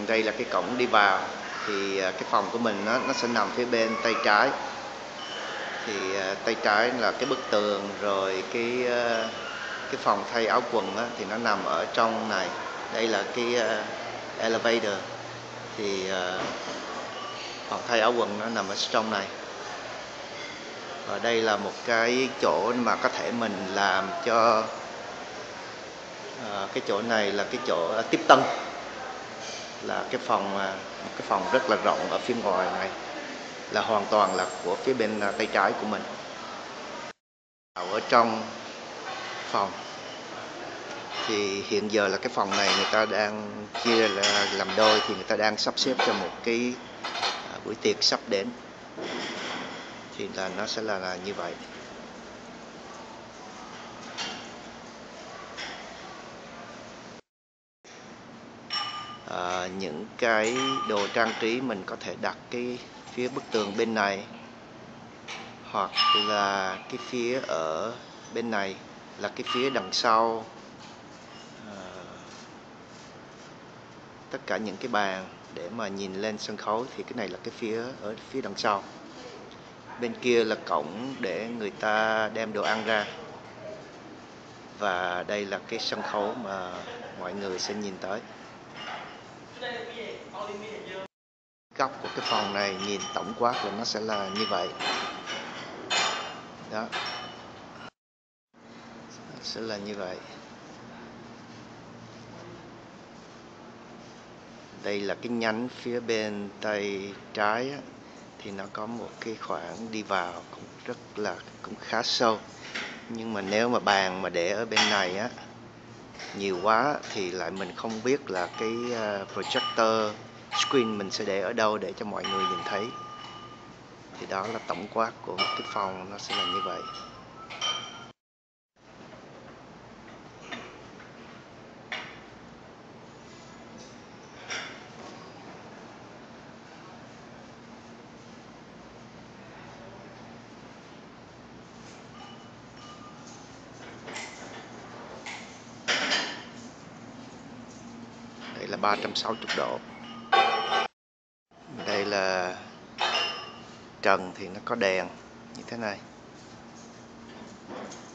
Đây là cái cổng đi vào. Thì cái phòng của mình nó sẽ nằm phía bên tay trái. Thì tay trái là cái bức tường, rồi cái phòng thay áo quần thì nó nằm ở trong này. Đây là cái elevator. Thì phòng thay áo quần nó nằm ở trong này. Và đây là một cái chỗ mà có thể mình làm cho cái chỗ này là cái chỗ tiếp tân, là cái phòng rất là rộng ở phía ngoài này, là hoàn toàn là của phía bên tay trái của mình. Ở trong phòng thì hiện giờ là cái phòng này người ta đang chia là làm đôi, thì người ta đang sắp xếp cho một cái buổi tiệc sắp đến, thì là nó sẽ là như vậy. Những cái đồ trang trí mình có thể đặt cái phía bức tường bên này, hoặc là cái phía ở bên này là cái phía đằng sau. Tất cả những cái bàn để mà nhìn lên sân khấu thì cái này là cái phía ở phía đằng sau. Bên kia là cổng để người ta đem đồ ăn ra. Và đây là cái sân khấu mà mọi người sẽ nhìn tới. Góc của cái phòng này nhìn tổng quát là nó sẽ là như vậy. Đó. Sẽ là như vậy. Đây là cái nhánh phía bên tay trái á, thì nó có một cái khoảng đi vào cũng khá sâu. Nhưng mà nếu mà bàn mà để ở bên này á nhiều quá thì lại mình không biết là cái projector screen mình sẽ để ở đâu để cho mọi người nhìn thấy. Thì đó là tổng quát của một cái phòng, nó sẽ là như vậy. Đây là 360 độ. Đây là trần thì nó có đèn như thế này.